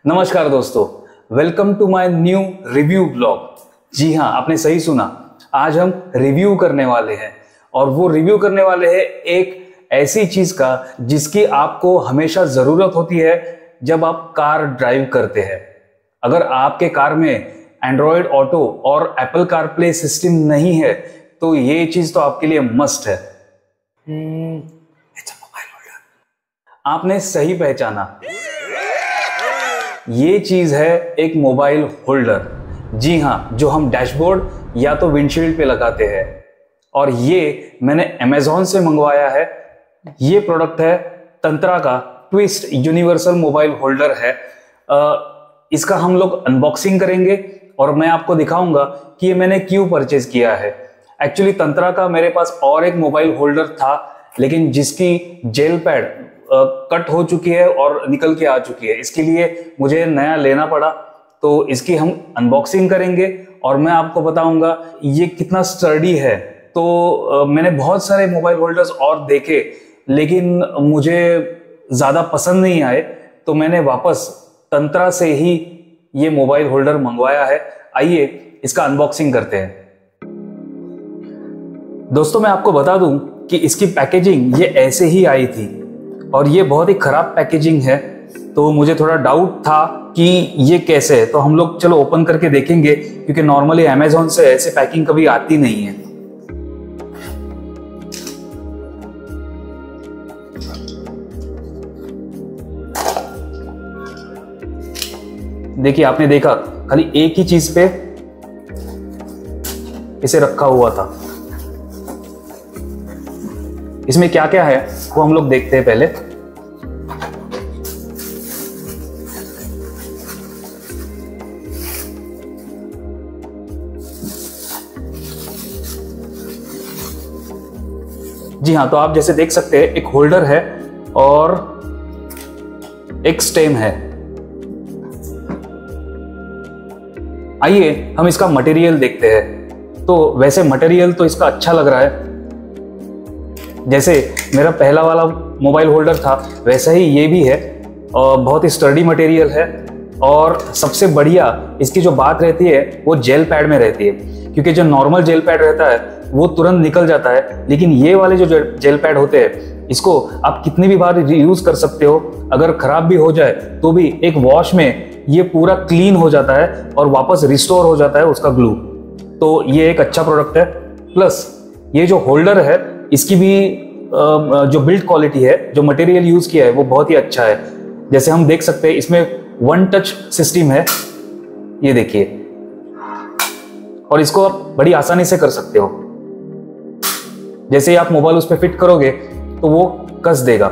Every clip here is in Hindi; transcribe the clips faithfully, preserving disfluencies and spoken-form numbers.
नमस्कार दोस्तों, welcome to my new review blog. जी हाँ, आपने सही सुना। आज हम रिव्यू करने वाले हैं और वो रिव्यू करने वाले हैं एक ऐसी चीज का जिसकी आपको हमेशा जरूरत होती है जब आप कार ड्राइव करते हैं। अगर आपके कार में एंड्रॉयड ऑटो और एप्पल कारप्ले सिस्टम नहीं है तो ये चीज तो आपके लिए मस्ट है। Mobile holder. आपने सही पहचाना, ये चीज है एक मोबाइल होल्डर। जी हाँ, जो हम डैशबोर्ड या तो विंडशील्ड पे लगाते हैं। और ये मैंने अमेज़न से मंगवाया है। ये प्रोडक्ट है तंत्रा का ट्विस्ट यूनिवर्सल मोबाइल होल्डर है। आ, इसका हम लोग अनबॉक्सिंग करेंगे और मैं आपको दिखाऊंगा कि ये मैंने क्यों परचेज किया है। एक्चुअली तंत्रा का मेरे पास और एक मोबाइल होल्डर था, लेकिन जिसकी जेल पैड कट हो चुकी है और निकल के आ चुकी है। इसके लिए मुझे नया लेना पड़ा, तो इसकी हम अनबॉक्सिंग करेंगे और मैं आपको बताऊंगा ये कितना स्टर्डी है। तो मैंने बहुत सारे मोबाइल होल्डर्स और देखे, लेकिन मुझे ज़्यादा पसंद नहीं आए, तो मैंने वापस तंत्रा से ही ये मोबाइल होल्डर मंगवाया है। आइए इसका अनबॉक्सिंग करते हैं। दोस्तों, मैं आपको बता दूं कि इसकी पैकेजिंग ये ऐसे ही आई थी और ये बहुत ही खराब पैकेजिंग है, तो मुझे थोड़ा डाउट था कि ये कैसे है। तो हम लोग चलो ओपन करके देखेंगे, क्योंकि नॉर्मली अमेज़न से ऐसे पैकिंग कभी आती नहीं है। देखिए, आपने देखा खाली एक ही चीज पे इसे रखा हुआ था। इसमें क्या क्या है वो हम लोग देखते हैं पहले। जी हाँ, तो आप जैसे देख सकते हैं एक होल्डर है और एक स्टेम है। आइए हम इसका मटेरियल देखते हैं। तो वैसे मटेरियल तो इसका अच्छा लग रहा है, जैसे मेरा पहला वाला मोबाइल होल्डर था वैसा ही ये भी है और बहुत ही स्टर्डी मटेरियल है। और सबसे बढ़िया इसकी जो बात रहती है वो जेल पैड में रहती है, क्योंकि जो नॉर्मल जेल पैड रहता है वो तुरंत निकल जाता है, लेकिन ये वाले जो जेल पैड होते हैं इसको आप कितनी भी बार यूज कर सकते हो। अगर खराब भी हो जाए तो भी एक वॉश में ये पूरा क्लीन हो जाता है और वापस रिस्टोर हो जाता है उसका ग्लू। तो ये एक अच्छा प्रोडक्ट है। प्लस ये जो होल्डर है इसकी भी जो बिल्ड क्वालिटी है, जो मटेरियल यूज किया है वो बहुत ही अच्छा है। जैसे हम देख सकते हैं इसमें वन टच सिस्टम है, ये देखिए, और इसको आप बड़ी आसानी से कर सकते हो। जैसे ही आप मोबाइल उस पर फिट करोगे तो वो कस देगा।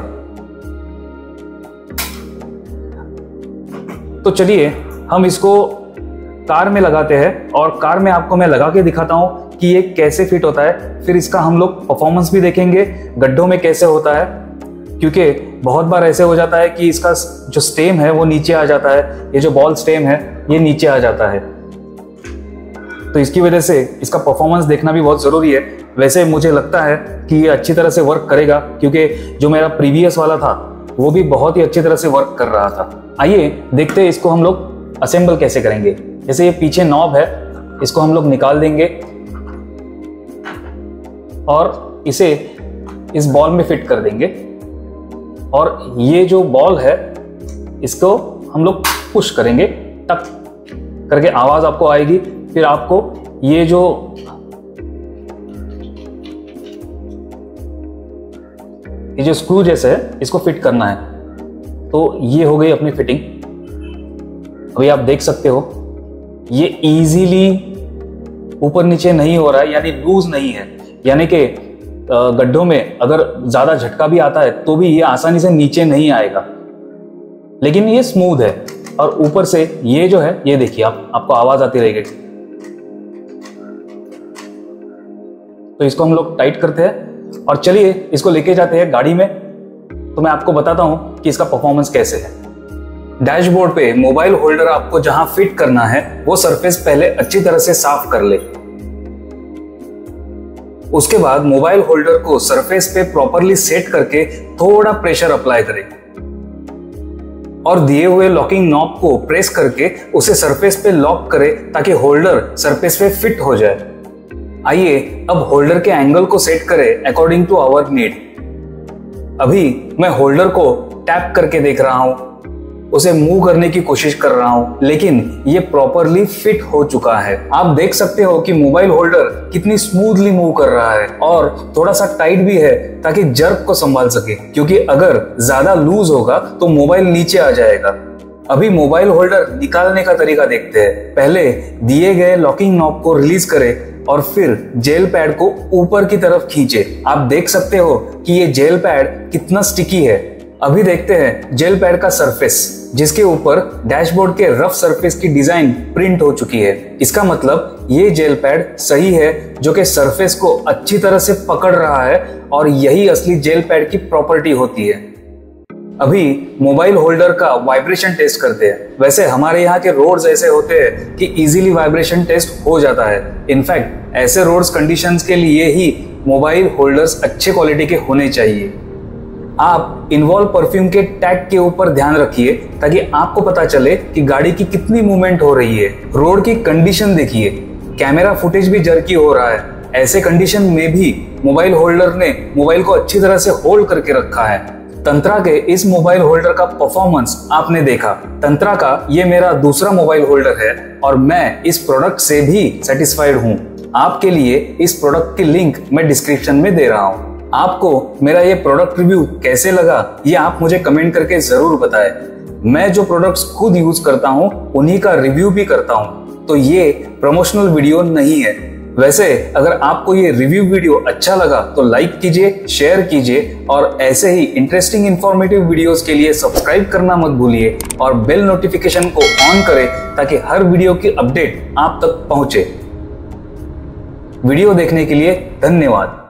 तो चलिए हम इसको कार में लगाते हैं और कार में आपको मैं लगा के दिखाता हूं कि ये कैसे फिट होता है। फिर इसका हम लोग परफॉर्मेंस भी देखेंगे, गड्ढों में कैसे होता है, क्योंकि बहुत बार ऐसे हो जाता है कि इसका जो स्टेम है वो नीचे आ जाता है। ये जो बॉल स्टेम है ये नीचे आ जाता है, तो इसकी वजह से इसका परफॉर्मेंस देखना भी बहुत जरूरी है। वैसे मुझे लगता है कि ये अच्छी तरह से वर्क करेगा, क्योंकि जो मेरा प्रीवियस वाला था वो भी बहुत ही अच्छी तरह से वर्क कर रहा था। आइए देखते हैं इसको हम लोग असेंबल कैसे करेंगे। जैसे ये पीछे नॉब है, इसको हम लोग निकाल देंगे और इसे इस बॉल में फिट कर देंगे। और ये जो बॉल है इसको हम लोग पुश करेंगे, टक करके आवाज आपको आएगी। फिर आपको ये जो ये जो स्क्रू जैसे है इसको फिट करना है। तो ये हो गई अपनी फिटिंग। अभी आप देख सकते हो ये इजीली ऊपर नीचे नहीं हो रहा है, यानी लूज नहीं है, यानी कि गड्ढों में अगर ज्यादा झटका भी आता है तो भी ये आसानी से नीचे नहीं आएगा, लेकिन ये स्मूथ है। और ऊपर से ये जो है ये देखिए, आप आपको आवाज आती रहेगी। तो इसको हम लोग टाइट करते हैं और चलिए इसको लेके जाते हैं गाड़ी में, तो मैं आपको बताता हूं कि इसका परफॉर्मेंस कैसे है। डैशबोर्ड पे मोबाइल होल्डर आपको जहां फिट करना है वो सरफेस पहले अच्छी तरह से साफ कर ले। उसके बाद मोबाइल होल्डर को सरफेस पे प्रॉपरली सेट करके थोड़ा प्रेशर अप्लाई करें। और दिए हुए लॉकिंग नॉब को प्रेस करके उसे सरफेस पे लॉक करें ताकि होल्डर सरफेस पे फिट हो जाए। आइए अब होल्डर के एंगल को सेट करें अकॉर्डिंग टू आवर नीड। अभी मैं होल्डर को टैप करके देख रहा हूं, उसे मूव करने की कोशिश कर रहा हूं, लेकिन ये प्रॉपरली फिट हो चुका है। आप देख सकते हो कि मोबाइल होल्डर कितनी स्मूथली मूव कर रहा है और थोड़ा सा टाइट भी है ताकि जर्क को संभाल सके, क्योंकि अगर ज्यादा लूज होगा तो मोबाइल नीचे आ जाएगा। अभी मोबाइल होल्डर निकालने का तरीका देखते हैं। पहले दिए गए लॉकिंग नॉब को रिलीज करें और फिर जेल पैड को ऊपर की तरफ खींचे। आप देख सकते हो कि ये जेल पैड कितना स्टिकी है। अभी देखते हैं जेल पैड का सरफेस, जिसके ऊपर डैशबोर्ड के रफ सरफेस की डिजाइन प्रिंट हो चुकी है। इसका मतलब ये जेल पैड सही है, जो कि सरफेस को अच्छी तरह से पकड़ रहा है और यही असली जेल पैड की प्रॉपर्टी होती है। अभी मोबाइल होल्डर का वाइब्रेशन टेस्ट करते हैं। वैसे हमारे यहाँ के रोड्स ऐसे होते हैं कि इजीली वाइब्रेशन टेस्ट हो जाता है। इनफैक्ट ऐसे रोड्स कंडीशंस के लिए ही मोबाइल होल्डर्स अच्छे क्वालिटी के होने चाहिए। आप इन्वॉल्व परफ्यूम के टैग के ऊपर ध्यान रखिए ताकि आपको पता चले कि गाड़ी की कितनी मूवमेंट हो रही है। रोड की कंडीशन देखिए, कैमरा फुटेज भी जर्की हो रहा है। ऐसे कंडीशन में भी मोबाइल होल्डर ने मोबाइल को अच्छी तरह से होल्ड करके रखा है। तंत्रा के इस मोबाइल होल्डर का परफॉर्मेंस आपने देखा। तंत्रा का ये मेरा दूसरा मोबाइल होल्डर है और मैं इस प्रोडक्ट से भी सेटिस्फाइड हूँ। आपके लिए इस प्रोडक्ट की लिंक मैं डिस्क्रिप्शन में दे रहा हूँ। आपको मेरा ये प्रोडक्ट रिव्यू कैसे लगा ये आप मुझे कमेंट करके जरूर बताएं। मैं जो प्रोडक्ट्स खुद यूज करता हूँ उन्हीं का रिव्यू भी करता हूँ, तो ये प्रमोशनल वीडियो नहीं है। वैसे अगर आपको ये रिव्यू वीडियो अच्छा लगा तो लाइक कीजिए, शेयर कीजिए और ऐसे ही इंटरेस्टिंग इंफॉर्मेटिव वीडियोस के लिए सब्सक्राइब करना मत भूलिए और बेल नोटिफिकेशन को ऑन करें ताकि हर वीडियो की अपडेट आप तक पहुंचे। वीडियो देखने के लिए धन्यवाद।